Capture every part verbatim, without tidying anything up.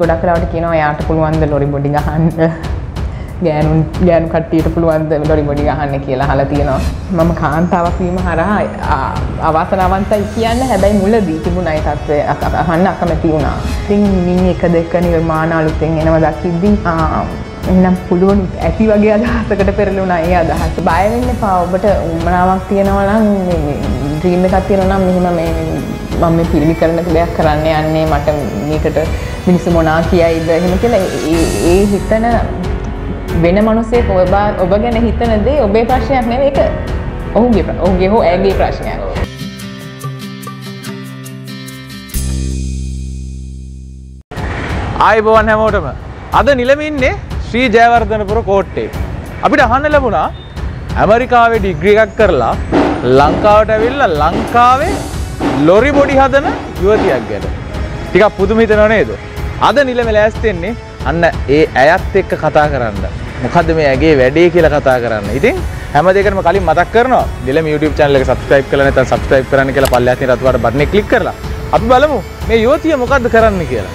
ගොඩක් වෙලාවට කියනවා එයාට පුළුවන් ද ලොරි බොඩි ගහන්න. ගෑනු ගෑනු කට්ටියට පුළුවන් ද ලොරි බොඩි ගහන්න කියලා අහලා තියෙනවා. මම කාන්තාවක් වීම හරහා අවාසනාවන්තයි කියන්න හැබැයි මුලදී තිබුණා ඒ තත්ත්වය අහන්න අකමැති වුණා. ඉතින් මින් එක දෙක නිර්මාණ අලුතෙන් එනවා දකිද්දී එහෙනම් පුළුවන් ඇති වගේ අදහසකට පෙරළුණා ඒ අදහස. බය වෙන්න එපා. ඔබට උමනාවක් තියෙනවා නම් මේ ඩ්‍රීම් එකක් තියෙනවා නම් මෙහෙම මේ මම මේ පිළිකරන දෙයක් කරන්න යන්නේ මට මේකට මිනිස්සු මොනා කියයිද එහෙම කියලා ඒ හිතන වෙන මිනිස්සෙක් ඔබ ඔබ ගැන හිතන දේ ඔබේ ප්‍රශ්නයක් නෙවෙයි ඒක ඔහුගේ ඔහුගේ හෝ ඇගේ ප්‍රශ්නයක්. ආයිබෝවන් හැමෝටම අද නිලමේ ඉන්නේ ශ්‍රී ජයවර්ධනපුර කෝට්ටේ. අපිට අහන්න ලැබුණා ඇමරිකාවේ ඩිග්‍රී එකක් කරලා ලංකාවට ඇවිල්ලා ලංකාවේ ලොරි බොඩි හදන යුවතියක් ගැන. ටිකක් පුදුම හිතනව නේද? අද නිලමේ ලෑස්ති වෙන්නේ අන්න ඒ ඇයත් එක්ක කතා කරන්න. මොකද්ද මේ ඇගේ වැඩේ කියලා කතා කරන්න. ඉතින් හැම දෙයකටම කලින් මතක් කරනවා නිලම YouTube channel එක subscribe කරලා නැත්නම් subscribe කරන්න කියලා පල්ලෙහා තියෙන රතු පාට බටන් එක click කරලා අපි බලමු මේ යුවතිය මොකද්ද කරන්න කියලා.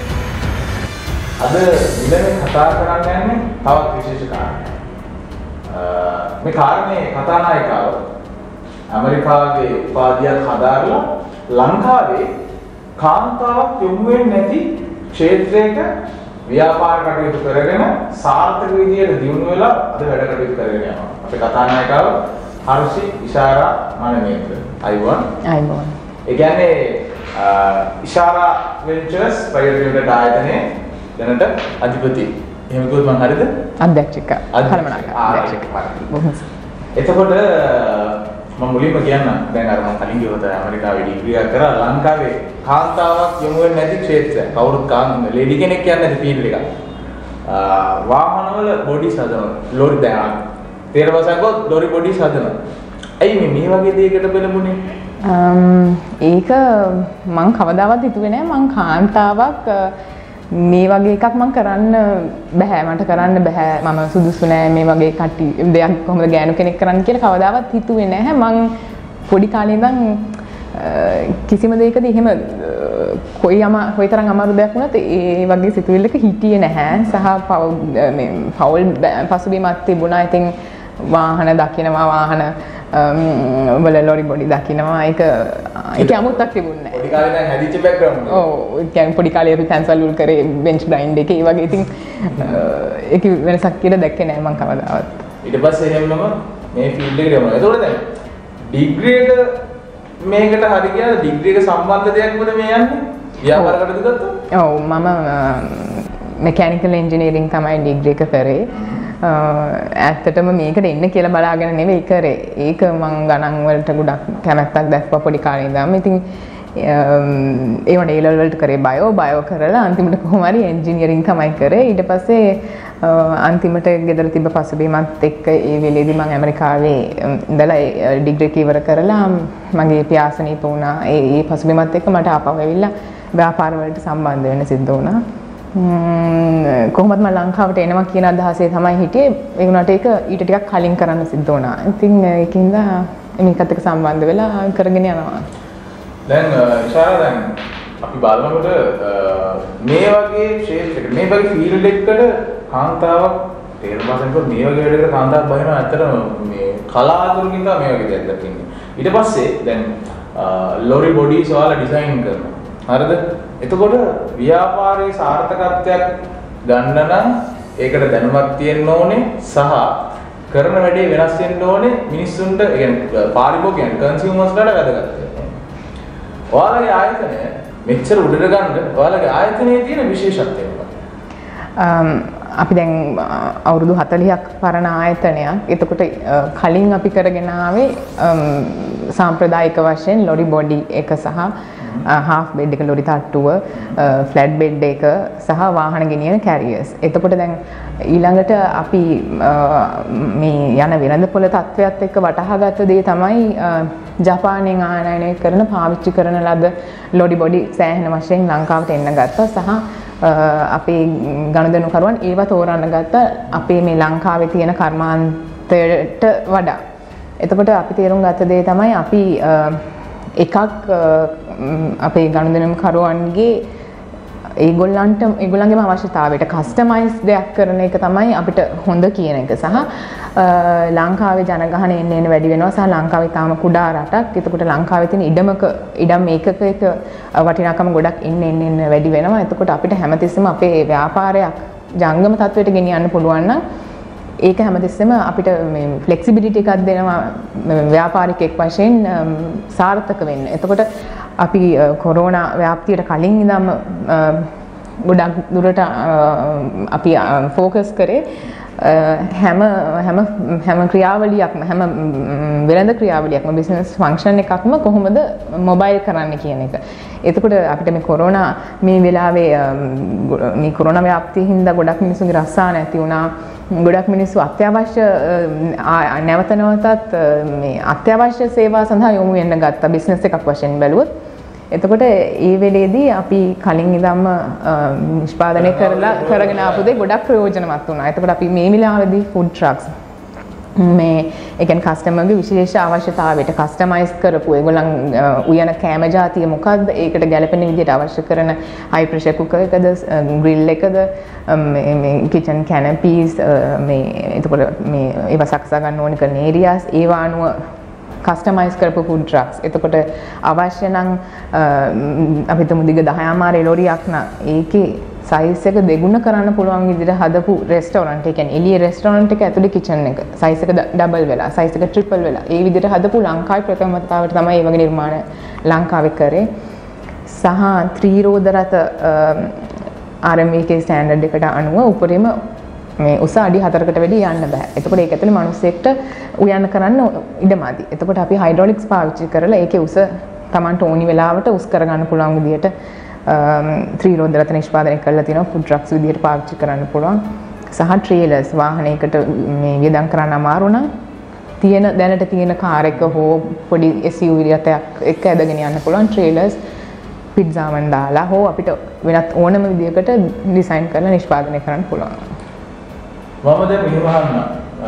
අද නිලමේ කතා කරන්න යන්නේ තවත් විශේෂ කාරණයක්. මේ කාරණේ කතානායිකාව ඇමරිකාවේ උපාධියක් හදාarලා ලංකාවේ කාන්තාවක් යොමු වෙන්නේ නැති ක්ෂේත්‍රයක ව්‍යාපාර කටයුතු කරගෙන සාර්ථක විදියට දියුණු වෙලා අද වැඩ කටයුතු කරගෙන යනවා. අපේ කතානායකව හර්ෂි ඉෂාරා මනමේත්‍ර. අයිබෝන්. අයිබෝන්. ඒ කියන්නේ ඉෂාරා වෙන්චර්ස් ප්‍රයිවට් ලිමිටඩ් ආයතනයේ දැනට අධිපති. එහෙම කිව්වොත් මම හරිද? අධ්‍යක්ෂක. කළමනාකර අධ්‍යක්ෂක. එතකොට මම මුලින්ම කියන්න දැන් අර මම කලින් කිව්වත ඇමරිකාවේ ඩිග්‍රී එකක් කරා ලංකාවේ කාන්තාවක් යොමු වෙන්නේ නැති ක්ෂේත්‍රය. කවුරුත් කාන් ලේඩි කෙනෙක් කියන්නේ නැති ෆීල්ඩ් එකක්. වාහනවල බොඩි සදනවා. ලොරි දැන් තේරවසක්වත් ලොරි බොඩි සදනවා. ඇයි මේ මේ වගේ දෙයකට බෙලමුනේ? ඒක මං කවදාවත් හිතුවේ නෑ මං කාන්තාවක් මේ වගේ එකක් මම කරන්න බෑ මට කරන්න බෑ මම සුදුසු නෑ මේ වගේ කටි දෙයක් කොහොමද ගෑනු කෙනෙක් කරන්න කියලා කවදාවත් හිතුවේ නැහැ මං පොඩි කාලේ ඉඳන් කිසිම දෙයකදී එහෙම කොයි යම කොයිතරම් අමාරු දෙයක් වුණත් ඒ වගේ සිතුවිල්ලක හිටියේ නැහැ සහ මේ පෞල් පසුබිමක් තිබුණා ඉතින් වාහන දකිනවා වාහන වල ලොරි බොඩි දකිනවා ඒක ඒක අමුත්තක් තිබුණේ නැහැ. පොඩි කාලේ දැන් හැදිච්ච බෑග්ග්‍රවුන්ඩ් එක. ඔව් ඒ කියන්නේ පොඩි කාලේ අපි පැන්සල් වල කරේ බෙන්ච් ග්‍රයින්ඩ් එකේ ඒ වගේ ඉතින් ඒක වෙනසක් කියලා දැක්කේ නැහැ මම කවදාවත්. ඊට පස්සේ එහෙමම මේ ෆීල්ඩ් එකට යනවා. ඒතකොට දැන් ඩිග්‍රී එක මේකට හරි ගියා ඩිග්‍රී එක සම්බන්ධ දෙයක් මොකද මේ යන්නේ? ව්‍යාපාර කටයුතු ගත්තා? ඔව් මම මෙකැනිකල් ඉන්ජිනියරින් තමයි ඩිග්‍රී එක කරේ. ඇත්තටම මේකට එන්න කියලා බලාගෙන නෙවෙයි කරේ. ඒක මං ගණන් වලට ගොඩක් කැමැත්තක් දැක්වා පොඩි කාලේ ඉඳන්ම. ඉතින් ඒ වගේ A level වලට කරේ බයෝ බයෝ කරලා අන්තිමට කොහොම හරි එන්ජිනියරින් තමයි කරේ. ඊට පස්සේ අන්තිමට ගෙදර තිබ්බ පසුබිමත් එක්ක ඒ වෙලේදී මම ඇමරිකාවේ ඉඳලා ඩිග්‍රී එක ඉවර කරලා මගේ පියාසනීප වුණා. ඒ ඒ පසුබිමත් එක්ක මට ආපහු ඇවිල්ලා ව්‍යාපාර වලට සම්බන්ධ වෙන්න සිද්ධ වුණා. කොහොමද මම ලංකාවට එනවා කියන අදහසේ තමයි හිටියේ. ඒ වුණාට ඒක ඊට ටිකක් කලින් කරන්න සිද්ධ වුණා. ඉතින් ඒකින්ද මේකත් එක්ක සම්බන්ධ වෙලා කරගෙන යනවා. දැන් ඉෂාරා දැන් අපි බලනකොට මේ වගේ ක්ෂේත්‍රයකට මේ වගේ ෆීල්ඩ් එකකට කාන්තාවක් තේරුම්වසන්කොට මේ වගේ වැඩකට කාන්තාවක් බහිනවා ඇත්තටම මේ කලාතුරකින් තමයි මේ වගේ දෙයක් දකින්නේ. ඊට පස්සේ දැන් ලොරි බොඩිස් වල ඩිසයින් කරනවා. හරිද? එතකොට ව්‍යාපාරයේ සාර්ථකත්වයක් ගන්න නම් ඒකට දැනුමක් තියෙන්න ඕනේ සහ කරන වැඩේ වෙනස් වෙන්න ඕනේ මිනිස්සුන්ට ඒ කියන්නේ පාරිභෝගිකයන් කන්සියුමර්ස්ලාට වැදගත්. ඔයාලගේ ආයතනය මෙච්චර උඩට ගන්න ඔයාලගේ ආයතනයේ තියෙන විශේෂත්වය මොකක්ද? අපි දැන් අවුරුදු හතළිහක් පරණ ආයතනයක්. එතකොට කලින් අපි කරගෙන ආවේ සාම්ප්‍රදායික වශයෙන් ලොරි බොඩි එක සහ half bed එක ලොරි තට්ටුව flat bed එක සහ වාහන ගෙනියන carriers. එතකොට දැන් ඊළඟට අපි මේ යන වෙළඳපොළ තත්වයක් එක්ක වටහාගත්ත දේ තමයි ජපානයෙන් ආනයනය කරන පාවිච්චි කරන ලද ලොරි බොඩි සෑහෙන වශයෙන් ලංකාවට එන්න ගත්තා සහ අපේ ගනුදෙනුකරුවන් ඒව තෝරන්න ගත්තා අපේ මේ ලංකාවේ තියෙන කර්මාන්තයට වඩා. එතකොට අපි තේරුම් ගත්ත දේ තමයි අපි එකක් අපේ ගනුදෙනුකරුවන්ගේ ඒගොල්ලන්ට ඒගොල්ලන්ගේම අවශ්‍යතාවයට කස්ටමයිස් දෙයක් කරන එක තමයි අපිට හොඳ කියන එක. සහ ලංකාවේ ජනගහනය එන්න එන්න වැඩි වෙනවා. සහ ලංකාවේ තාම කුඩා රටක්. එතකොට ලංකාවේ තියෙන ඉඩමක ඉඩම් ඒකක එක වටිනාකම ගොඩක් එන්න එන්න එන්න වැඩි වෙනවා. එතකොට අපිට හැමතිස්සෙම අපේ ව්‍යාපාරයක් ජංගම තත්වයට ගෙනියන්න පුළුවන් නම් ඒක හැමතිස්සෙම අපිට මේ ෆ්ලෙක්සිබිලිටි එකක් දෙනවා ව්‍යාපාරිකයෙක් වශයෙන් සාර්ථක වෙන්න. එතකොට අපි කොරෝනා ව්‍යාප්තියට කලින් ඉඳන්ම ගොඩක් දුරට අපි ફોකස් කරේ හැම හැම හැම ක්‍රියාවලියක්ම හැම වෙළඳ ක්‍රියාවලියක්ම බිස්නස් ෆන්ක්ෂන් එකක්ම කොහොමද මොබයිල් කරන්න කියන එක. එතකොට අපිට මේ කොරෝනා මේ වෙලාවේ මේ කොරෝනා ව්‍යාප්තිය හින්දා ගොඩක් මිනිස්සුන්ගේ රස්සා නැති වුණා. ගොඩක් මිනිස්සු අත්‍යවශ්‍ය නැවත නැවතත් මේ අත්‍යවශ්‍ය සේවා සඳහා යොමු වෙන්න ගත්තා බිස්නස් එකක් වශයෙන් බැලුවොත්. එතකොට ඒ වෙලේදී අපි කලින් ඉඳන්ම නිෂ්පාදනය කරලා කරගෙන ආපු දේ ගොඩක් ප්‍රයෝජනවත් වුණා. එතකොට අපි මේ වෙලාවේදී ෆුඩ් ට්‍රක්ස් මේ ඒ කියන්නේ කස්ටමර්ගේ විශේෂ අවශ්‍යතාවයට කස්ටමයිස් කරපු ඒගොල්ලන් උයන කෑම જાතිය මොකක්ද ඒකට ගැලපෙන විදිහට අවශ්‍ය කරන හයි ප්‍රෙෂර් කුකර් එකද ග්‍රිල් එකද මේ කිචන් කැනපීස් මේ එතකොට මේ ඒව සකසා ගන්න ඕනි කරන ඒරියාස් ඒවා අනුව කස්ටමයිස් කරපු ෆුඩ් ට්‍රක්ස්. එතකොට අවශ්‍ය නම් අපි හිතමු දිග දහය මාරේ ලොරියක් නම් ඒකේ සයිස් එක දෙගුණ කරන්න පුළුවන් විදිහට හදපු රෙස්ටෝරන්ට්. ඒ කියන්නේ එළියේ රෙස්ටෝරන්ට් එක ඇතුලේ කිචන් එක සයිස් එක ඩබල් වෙලා සයිස් එක ට්‍රිපල් වෙලා ඒ විදිහට හදපු ලංකාවේ ප්‍රථම වතාවට තමයි මේ වගේ නිර්මාණ ලංකාවේ කරේ. සහ ත්‍රී රෝද රථ ආර් එම් වී කේ ස්ටෑන්ඩඩ් එකට අනුව උපරිම මේ උස අඩි හතරකට වැඩි යන්න බෑ. එතකොට ඒක ඇතුලේ මිනිස්සෙක්ට උයන්න කරන්න ඉඩමදි. එතකොට අපි හයිඩ්‍රොලික්ස් පාවිච්චි කරලා ඒකේ උස Tamanට ඕනි වෙලාවට උස් කරගන්න පුළුවන් විදිහට ත්‍රී රෝද රථ නිෂ්පාදනය කරලා තියෙනවා. ෆුඩ් ට්‍රක්ස් විදිහට පාවිච්චි කරන්න පුළුවන්. සහ ට්‍රේලර්ස් වාහනයකට මේ වියදම් කරන්න අමාරු නම් තියෙන දැනට තියෙන කාර් එක හෝ පොඩි එස් යූ වී රථයක් එක්ක ඇදගෙන යන්න පුළුවන් ට්‍රේලර්ස් පිට්සාවන් දාලා හෝ අපිට වෙනත් ඕනම විදිහකට ඩිසයින් කරලා නිෂ්පාදනය කරන්න පුළුවන්. මම දැන් මෙහෙම අහන්න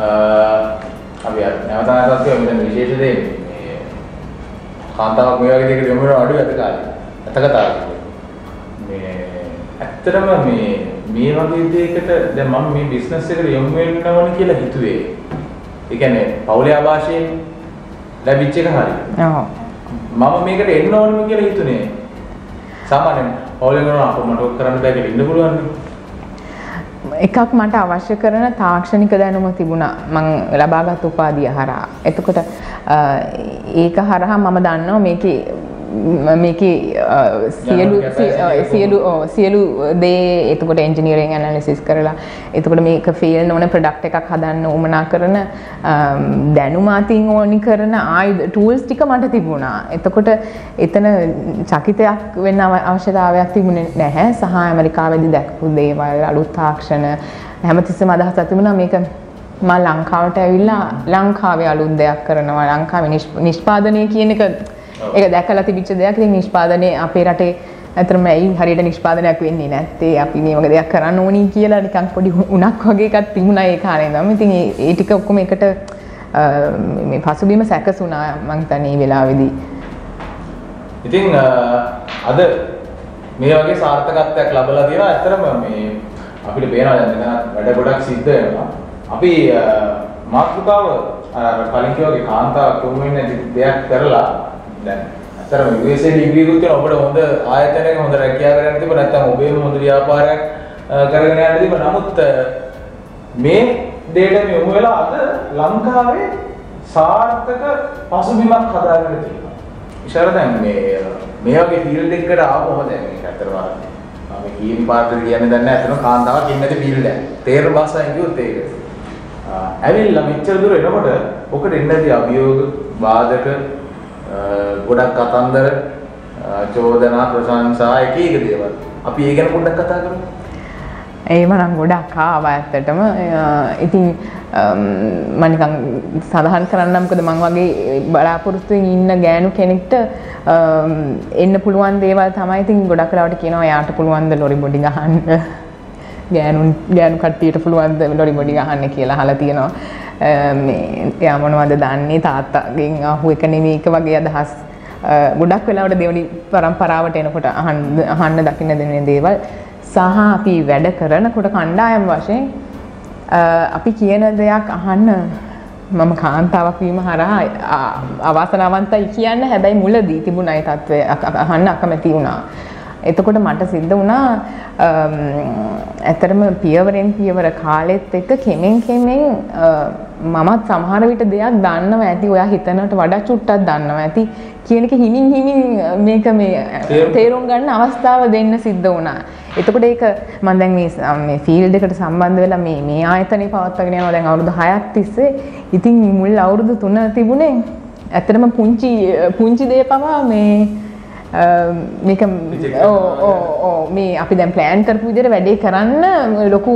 අපි නැවත නැවතත් කියමු මෙතන විශේෂ දේ මේ කාන්තාවක් මේ වගේ දෙයකට යොමු වෙන අඩු ඇත කාලේ. ඇත කතාවක්. මේ ඇත්තටම මේ මේ වගේ දෙයකට දැන් මම මේ බිස්නස් එකට යොමු වෙන්න ඕන කියලා හිතුවේ. ඒ කියන්නේ පෞලේ ආభాෂයෙන් ලැබිච්ච එක හරි. ඔව්. මම මේකට එන්න ඕනම කියලා හිතුනේ. සාමාන්‍යයෙන් පෞලේ කරන අප මට කරන්න බෑ කියලා ඉන්න පුළුවන් නේ. එකක් මට අවශ්‍ය කරන තාක්ෂණික දැනුම තිබුණා මම ලබාගත් උපාධිය හරහා. එතකොට ඒක හරහා මම දන්නවා මේකේ මේකේ සියලු සියලු සියලු දේ එතකොට එන්ජිනියරින් ඇනලිසිස් කරලා එතකොට මේක ෆේල් නොවන ප්‍රොඩක්ට් එකක් හදන්න උවමනා කරන දැනුම අතින් ඕනි කරන ආයුධ ටූල්ස් ටික මට තිබුණා. එතකොට එතන චකිතයක් වෙන්න අවශ්‍යතාවයක් තිබුණේ නැහැ. සහ ඇමරිකාවේදී දැක්පු දේවල් අලුත් තාක්ෂණ හැමතිස්සෙම අදහසක් තිබුණා මේක මම ලංකාවට ඇවිල්ලා ලංකාවේ අලුත් දෙයක් කරනවා ලංකාවේ නිෂ්පාදනය කියන එක ඒක දැකලා තිබිච්ච දෙයක්. ඉතින් නිෂ්පාදනයේ අපේ රටේ අතරම ඇයි හරියට නිෂ්පාදනයක් වෙන්නේ නැත්තේ අපි මේ වගේ දෙයක් කරන්න ඕනි කියලා නිකන් පොඩි උණක් වගේ එකක් තිබුණා ඒ කාලේ ඉඳන්. ඉතින් ඒ ටික ඔක්කොම එකට මේ පසුබිම සැකසුණා මං හිතන්නේ මේ වෙලාවේදී. ඉතින් අද මේ වගේ සාර්ථකත්වයක් ලැබලා තියෙනවා. ඇත්තටම මේ අපිට පේනවා දැන් වැඩ ගොඩක් සිද්ධ වෙනවා. අපි මාතෘකාව කලින් කිව්වාගේ කාන්තාවක් වුම වෙන්නේ දෙයක් කරලා දැන් අතරම යූ එස් ඒ ඩිග්‍රී එකක් තියෙනවා. ඔබට හොඳ ආයතනයක හොඳ රැකියාව කරන්න තිබ්බ නැත්නම් ඔබේම හොඳ ව්‍යාපාරයක් කරගෙන යන්න තිබ්බ. නමුත් මේ දෙයට මේ යොමු වෙලා අද ලංකාවේ සාර්ථක පසුබිමක් හදාගෙන තියෙනවා. ඉෂාර දැන් මේ මේ වගේ ෆීල්ඩ් එකකට ආවම දැන් මේක අතරම මම කීම් පාර්ට් එක කියන්නේ දැන් නැහැ. අතන කාන්තාවක් ඉන්නේ නැති ෆීල්ඩ් එක. තේරෙන භාෂාවෙන් කිව්වොත් ඒක. ඇවිල්ලා මෙච්චර දුර එනකොට ඔකට එන්නදී අභියෝග බාධක ගොඩක් කතන්දර චෝදනා ප්‍රශංසා එක එක දේවල්. අපි ඒ ගැන පොඩ්ඩක් කතා කරමු. ඒව නම් ගොඩක් ආවා ඇත්තටම. ඉතින් මම නිකන් සඳහන් කරන්නම් මොකද මම වගේ බලාපොරොත්තුෙන් ඉන්න ගෑනු කෙනෙක්ට එන්න පුළුවන් දේවල් තමයි. ඉතින් ගොඩක් වෙලාවට කියනවා එයාට පුළුවන් ද ලොරි බොඩි ගහන්න. ගෑනු ගෑනු කට්ටියට පුළුවන් ද ලොරි බොඩි ගහන්න කියලා අහලා තියෙනවා. මේ එයා මොනවද දන්නේ තාත්තගෙන් අහු එක නෙමෙයි එක වගේ අදහස් ගොඩක් වෙලාවට දෙවනි පරම්පරාවට එනකොට අහන්න අහන්න දකින්න දෙන දේවල් සහ අපි වැඩ කරනකොට කණ්ඩායම් වශයෙන් අපි කියන දෙයක් අහන්න මම කාන්තාවක් වීම හරහා අවාසනාවන්තයි කියන්න හැබැයි මුලදී තිබුණා ඒ තත්ත්වය අහන්න අකමැති වුණා. එතකොට මට සිද්ධ වුණා ඇත්තටම පියවරෙන් පියවර කාලෙත් එක්ක කෙමෙන් කෙමෙන් මමත් සමහර විට දෙයක් දන්නවා ඇති ඔයා හිතනට වඩා චුට්ටක් දන්නවා ඇති කියන එක හිමින් හිමින් මේක මේ තේරුම් ගන්න අවස්ථාව දෙන්න සිද්ධ වුණා. එතකොට ඒක මම දැන් මේ මේ ෆීල්ඩ් එකට සම්බන්ධ වෙලා මේ මේ ආයතනේ පවත්වාගෙන යනවා දැන් අවුරුදු හයක් තිස්සේ. ඉතින් මුල් අවුරුදු තුන තිබුණේ ඇත්තටම පුංචි පුංචි දේ පවා මේ මේක ඕ ඕ ඕ මේ අපි දැන් ප්ලෑන් කරපු විදිහට වැඩේ කරන්න ලොකු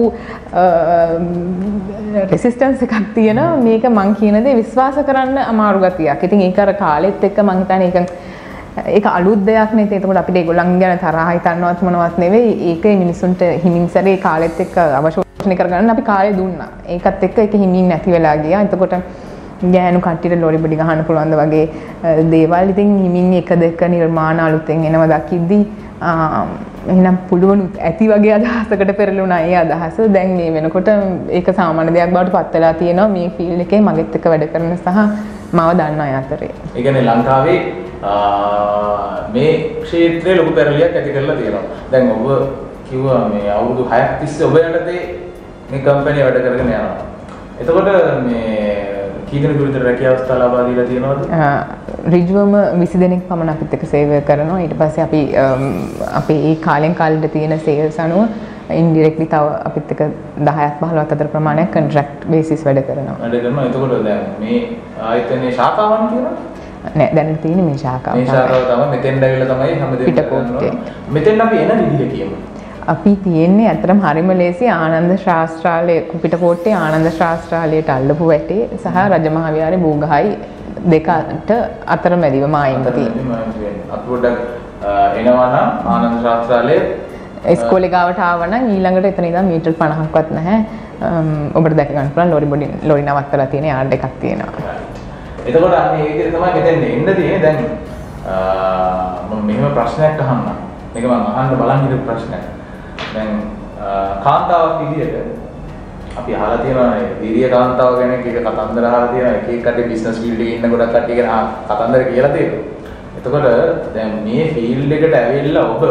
රෙසිස්ටන්ස් එකක් තියෙනවා. මේක මං කියන දේ විශ්වාස කරන්න අමාරු ගතියක්. ඉතින් ඒක අර කාලෙත් එක්ක මං හිතන්නේ ඒක ඒක අලුත් දෙයක් නේ. ඒකට අපිට ඒගොල්ලන් ගැන තරහ හිතන්නවත් මොනවත් නෙවෙයි. ඒක මිනිසුන්ට හිමින් සැරේ කාලෙත් එක්ක අවශෝෂණය කරගන්න අපි කාලේ දුන්නා. ඒකත් එක්ක ඒක හිමින් නැති වෙලා ගියා. එතකොට ගෑනු කට්ටියට ලොරි බඩි ගහන්න පුළුවන්ද වගේ දේවල් ඉතින් හිමින් එක දෙක නිර්මාණ අලුතෙන් එනවා දකිද්දි එහෙනම් පුළුවනුත් ඇති වගේ අදහසකට පෙරළුණා ඒ අදහස. දැන් මේ වෙනකොට ඒක සාමාන්‍ය දෙයක් බවට පත් වෙලා තියෙනවා මේ ෆීල්ඩ් එකේ මගෙත් එක්ක වැඩ කරන සහ මාව දන්න අය අතරේ. ඒ කියන්නේ ලංකාවේ මේ ක්ෂේත්‍රයේ ලොකු පෙරලියක් ඇති කරලා තියෙනවා. දැන් ඔබ කිව්වා මේ අවුරුදු හයක් තිස්සේ ඔබ යටතේ මේ කම්පැනි වැඩ කරගෙන යනවා. එතකොට මේ කීදෙනෙක් විතර රැකියා අවස්ථා ලබා දීලා තියෙනවද? ඍජුවම විසි දෙනෙක් පමණ අපිත් එක්ක සේවය කරනවා. ඊට පස්සේ අපි අපේ ඒ කාලෙන් කාලෙට තියෙන සේල්ස් අනුව ඉන්ඩිරෙක්ට්ලි තව අපිත් එක්ක දහයක් පහළොවක් අතර ප්‍රමාණයක් කොන්ට්‍රැක්ට් බේසිස් වැඩ කරනවා. වැඩ කරනවා. එතකොට දැන් මේ ආයතනයේ ශාඛාවන් කියනවා? නෑ දැන් තියෙන්නේ මේ ශාඛාව. මේ ශාඛාව තමයි මෙතෙන්ද ඇවිල්ලා තමයි හැමදේම පිටකොට්ටේ. මෙතෙන් අපි එන විදිහ කියමු. අපි තියෙන්නේ අතරම හරිම ලේසි ආනන්ද ශාස්ත්‍රාලය පිටකොට්ටේ ආනන්ද ශාස්ත්‍රාලයට අල්ලපු වැටේ සහ රජමහා විහාරේ බූගහයි දෙකට අතර මැදිව මායිම්බ තියෙනවා. අපි පොඩ්ඩක් එනවා නම් ආනන්ද ශාස්ත්‍රාලයේ ඉස්කෝලේ ගාවට ආව නම් ඊළඟට එතන ඉඳන් මීටර් පනහක්වත් නැහැ. ඔබට දැක ගන්න පුළුවන් ලොරි බොඩි ලොරි නවත්තලා තියෙන යාර්ඩ් එකක් තියෙනවා. එතකොට අන්න මේ විදිහට තමයි මෙතෙන් එන්න තියෙන්නේ. දැන් මම මෙහෙම ප්‍රශ්නයක් අහන්න. මේක මම අහන්න බලන් හිටපු ප්‍රශ්නයක්. දැන් කාන්තාවක් විදියට අපි අහලා තියෙනවානේ විරිය කාන්තාව ගැන එක එක කතන්දර අහලා තියෙනවා. එක එක කටේ බිස්නස් ෆීල්ඩ් එකේ ඉන්න ගොඩක් කට්ටිය ගැන කතන්දර කියලා තියෙනවා. එතකොට දැන් මේ ෆීල්ඩ් එකට ඇවිල්ලා ඔබ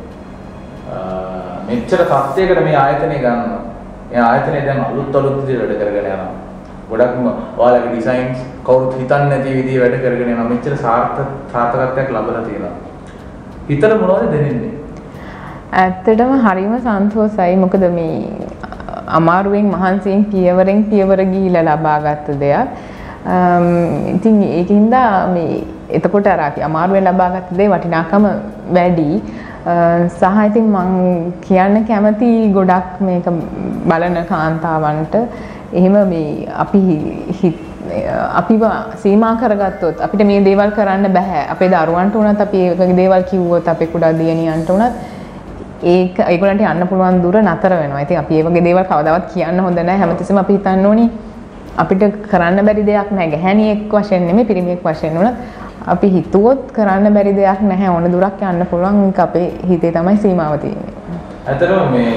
මෙච්චර තත්ත්වයකට මේ ආයතනය ගන්නවා. මේ ආයතනය දැන් අලුත් අලුත් විදිහට වැඩ කරගෙන යනවා. ගොඩක්ම ඔයාලගේ ඩිසයින්ස් කවුරුත් හිතන්නේ නැති විදිහේ වැඩ කරගෙන යනවා. මෙච්චර සාර්ථක සාර්ථකත්වයක් ලැබලා තියෙනවා. හිතට මොනවද දැනෙන්නේ? ඇත්තටම හරිම සන්තෝෂයි. මොකද මේ අමාරුවෙන් මහන්සියෙන් පියවරෙන් පියවර ගිහිලා ලබාගත් දෙයක්. ඉතින් ඒකින්ද මේ එතකොට අර අමාරුවෙන් ලබාගත් දේ වටිනාකම වැඩි. සහ ඉතින් මම කියන්න කැමති ගොඩක් මේක බලන කාන්තාවන්ට එහෙම මේ අපි අපිව සීමා කරගත්තොත් අපිට මේ දේවල් කරන්න බෑ. අපේ දරුවන්ට උනත් අපි ඒ වගේ දේවල් කිව්වොත් අපේ කුඩා දියණියන්ට උනත් ඒක ඒගොල්ලන්ට යන්න පුළුවන් දුර නතර වෙනවා. ඉතින් අපි මේ වගේ දේවල් කවදාවත් කියන්න හොඳ නැහැ. හැමතිස්සෙම අපි හිතන්න ඕනි අපිට කරන්න බැරි දෙයක් නැහැ. ගැහැණියෙක් වශයෙන් නෙමෙයි පිරිමියෙක් වශයෙන් උනත් අපි හිතුවොත් කරන්න බැරි දෙයක් නැහැ. ඕන දුරක් යන්න පුළුවන්. ඒක අපේ හිතේ තමයි සීමාව තියෙන්නේ. ඇත්තටම මේ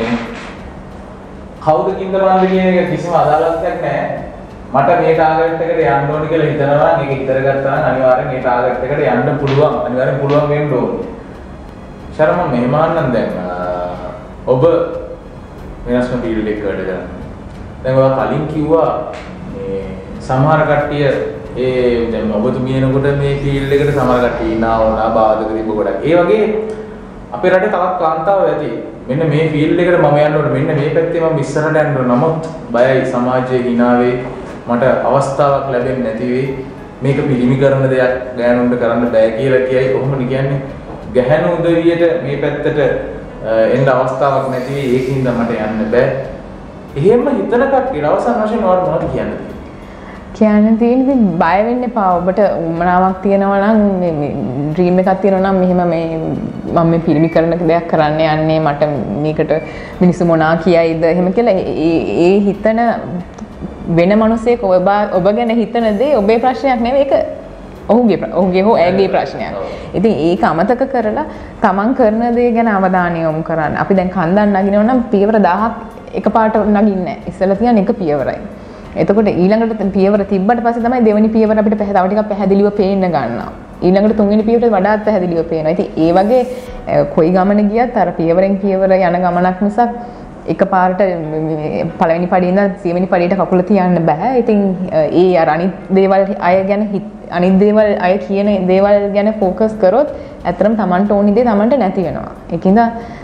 කවුද කින්දරවන්ද කියන එක කිසිම අදාළත්වයක් නැහැ. මට මේ ටාගට් එකට යන්න ඕනි කියලා හිතනවා නම් ඒක ඉතර ගත්තා නම් අනිවාර්යෙන් මේ ටාගට් එකට යන්න පුළුවන්. අනිවාර්යෙන් පුළුවන් වෙන්න ඕනේ. ශර්ම මෙහෙමාන්නම් දැන් ඔබ වෙනස්ම ෆීල්ඩ් එකක වැඩ කරනවා. දැන් ඔයා කලින් කිව්වා මේ සමහර කට්ටිය ඒ දැන් ඔබතුමිය එනකොට මේ ෆීල්ඩ් එකට සමහර කට්ටිය ඉන්නවා බාධක තිබ්බ ගොඩක්. ඒ වගේ අපේ රටේ තවත් කාන්තාවෝ ඇති. මෙන්න මේ ෆීල්ඩ් එකට මම යන්න ඕනේ. මෙන්න මේ පැත්තේ මම ඉස්සරහට යන්න ඕනේ. නමුත් බයයි සමාජයේ හිනාවේ මට අවස්ථාවක් ලැබෙන්නේ නැති වෙයි. මේක පිළිමි කරන දෙයක් ගෑනුන්ට කරන්න බෑ කියලා කියයි. කොහොමද කියන්නේ? ගැහැණු උදවියට මේ පැත්තට එන්න අවස්ථාවක් නැති වෙයි. ඒකින්ද මට යන්න බෑ. එහෙම හිතන කට්ටියට අවසන් වශයෙන් ඔයාලා මොනවද කියන්නේ? කියන්න තියෙන්නේ බය වෙන්න එපා. ඔබට උමනාවක් තියෙනවා නම් මේ ඩ්‍රීම් එකක් තියෙනවා නම් මෙහෙම මේ මම මේ පිළිමි කරන දෙයක් කරන්න යන්නේ මට මේකට මිනිස්සු මොනා කියයිද එහෙම කියලා ඒ ඒ හිතන වෙන මිනිසෙක් ඔබ ඔබ ගැන හිතන දේ ඔබේ ප්‍රශ්නයක් නෙවෙයි. ඒක ඔහුගේ ඔහුගේ හෝ ඇගේ ප්‍රශ්නයක්. ඉතින් ඒක අමතක කරලා තමන් කරන දේ ගැන අවධානය යොමු කරන්න. අපි දැන් කන්දක් නගිනවා නම් පියවර දහයක් එකපාරට නගින්නේ නැහැ. ඉස්සෙල්ලා තියන එක පියවරයි. එතකොට ඊළඟට පියවර තිබ්බට පස්සේ තමයි දෙවෙනි පියවර අපිට තව ටිකක් පැහැදිලිව පේන්න ගන්නවා. ඊළඟට තුන්වෙනි පියවරට වඩාත් පැහැදිලිව පේනවා. ඉතින් ඒ වගේ කොයි ගමන ගියත් අර පියවරෙන් පියවර යන ගමනක් මිසක් එකපාරට පළවෙනි පඩියේ ඉඳන් සියවෙනි පඩියට කකුල තියන්න බෑ. ඉතින් ඒ අර අනිත් දේවල් අය ගැන අනිත් දේවල් අය කියන දේවල් ගැන ફોකස් කරොත් ඇත්තටම Tamanට ඕනි දේ Tamanට නැති වෙනවා. ඒකින්ද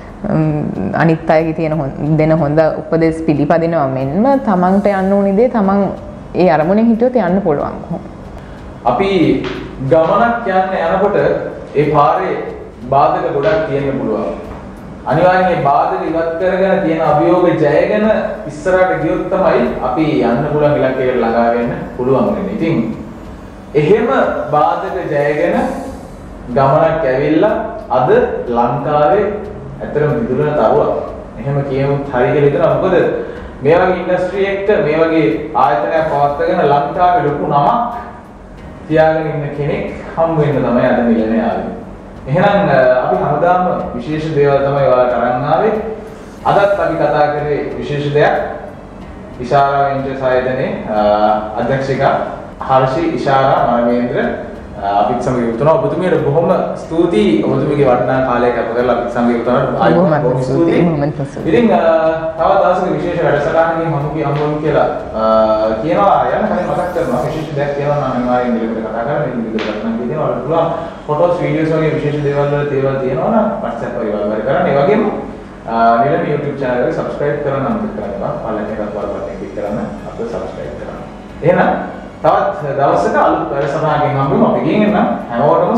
අනිත් අයගේ තියෙන දෙන හොඳ උපදෙස් පිළිපදිනවා මෙන්ම Tamanට යන්න ඕනි දේ Taman ඒ අරමුණෙන් හිටියොත් යන්න පුළුවන්. අපි ගමනක් යන්න යනකොට ඒ පාරේ බාධක ගොඩක් තියෙන්න පුළුවන්. අනිවාර්යයෙන් මේ බාධක ඉවත් කරගෙන තියෙන අභියෝග ජයගෙන ඉස්සරහට ගියොත් තමයි අපි යන්න පුළුවන් ඉලක්කයට ළඟා වෙන්න පුළුවන් වෙන්නේ. ඉතින් එහෙම බාධක ජයගෙන ගමනක් ඇවිල්ලා අද ලංකාවේ ඇත්තටම විදුලන තරුවක්. එහෙම කියමුත් හරි කියලා හිතනවා. මොකද මේ වගේ ඉන්ඩස්ට්‍රි එකට මේ වගේ ආයතනයක් පවත්වාගෙන ලංකාවේ ලොකු නමක් තියාගෙන ඉන්න කෙනෙක් හම් වෙන්න තමයි අද මිලනේ ආවේ. එහෙනම් අපි හැමදාම විශේෂ දේවල් තමයි ඔයාලට අරන් ආවේ. අදත් අපි කතා කරේ විශේෂ දෙයක්. ඉෂාරා වෙන්චර්ස් ආයතනයේ අධ්‍යක්ෂිකා හර්ෂි ඉෂාරා මරමේන්ද්‍ර අපිත් සමග යුතුනවා. ඔබතුමියට බොහොම ස්තුතියි. ඔබතුමියගේ වටිනා කාලය කැප කරලා අපිත් සමග යුතුවනට බොහොම ස්තුතියි. ඉතින් තව දවසක විශේෂ වැඩසටහනකින් හමු හමුවමු කියලා කියනවා. යන කලින් මතක් කරනවා විශේෂ දෙයක් කියනවා නම් අනිවාර්යෙන් ඉදිරියට කතා කරන්න. මේ විදිහට ගන්න කියනවා. ඔයාලට පුළුවන් ෆොටෝස් වීඩියෝස් වගේ විශේෂ දේවල් වල දේවල් තියෙනවා නම් WhatsApp වගේ වල කරන්න. ඒ වගේම නිලම YouTube channel එක subscribe කරන්න අමතක කරන්න. පළවෙනි එකත් වල බටන් ක්ලික් කරන්න අපිට subscribe කරන්න. එහෙනම් තවත් දවසක අලුත් වැඩසටහනකින් හම්බෙමු. අපි ගෙන් එන්න හැමෝටම